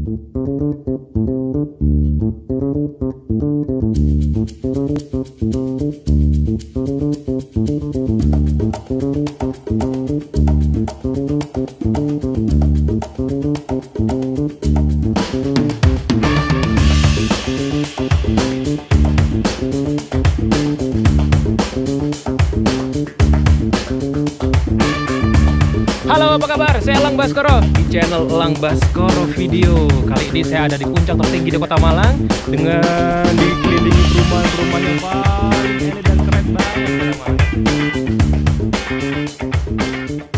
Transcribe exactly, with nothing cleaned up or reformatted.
Halo, apa kabar? Saya Elang Baskoro di channel Elang Baskoro Video. Kali ini saya ada di puncak tertinggi di Kota Malang dengan dikelilingi perumahan-perumahan yang paling elit dan keren banget.